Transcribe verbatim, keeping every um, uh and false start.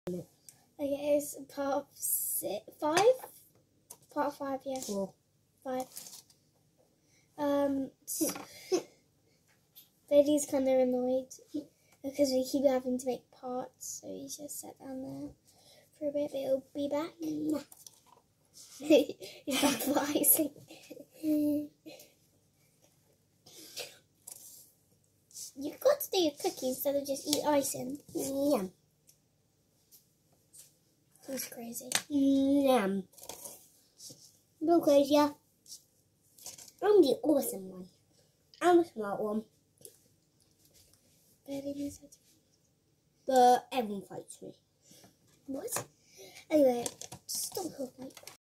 Okay, it's part six, five? Part five, yeah. Four. Five. Um, Bailey's kind of annoyed because we keep having to make parts, so he's just sat down there for a bit, but he'll be back. He's back for icing. You've got to do your cookie instead of just eat icing. Yum. He's crazy. Yum. You're crazy, yeah. I'm the awesome one. I'm the smart one. Bailey knows how to. But everyone fights me. What? Anyway, stop talking like that.